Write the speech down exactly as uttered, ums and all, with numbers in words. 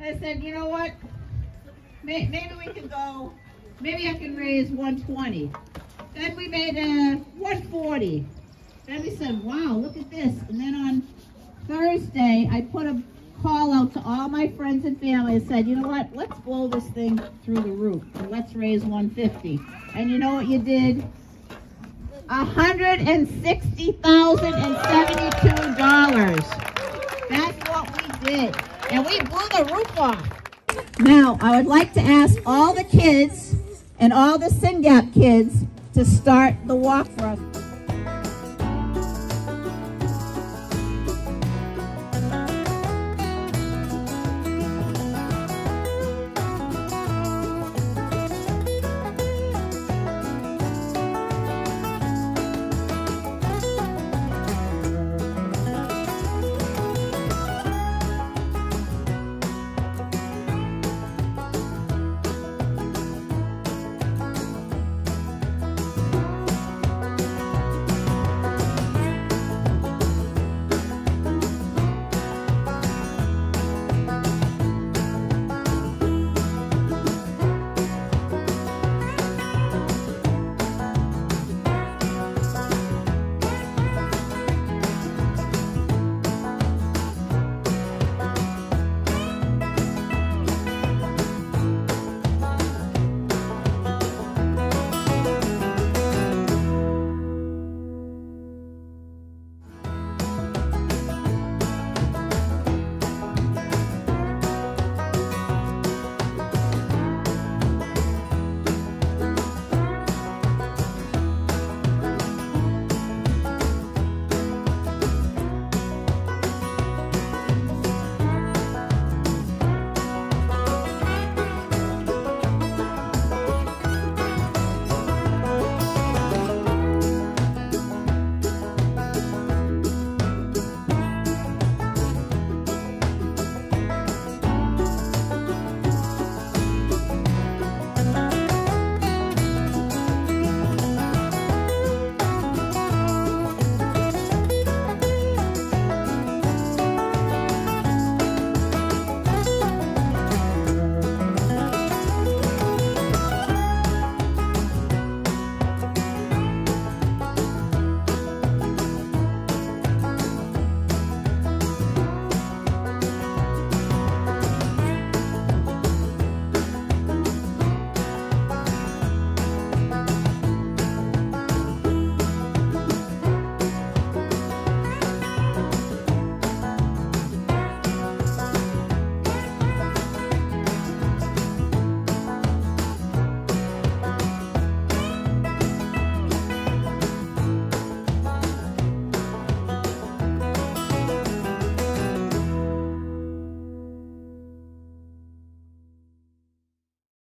I said, you know what? Maybe we can go, maybe I can raise one twenty. Then we made a one forty. Then we said, wow, look at this. And then on Thursday, I put a call out to all my friends and family and said, you know what? Let's blow this thing through the roof and let's raise one fifty. And you know what you did? one hundred sixty thousand seventy-two dollars. That's what we did. And we blew the roof off. Now, I would like to ask all the kids and all the SINGAP kids to start the walk for us.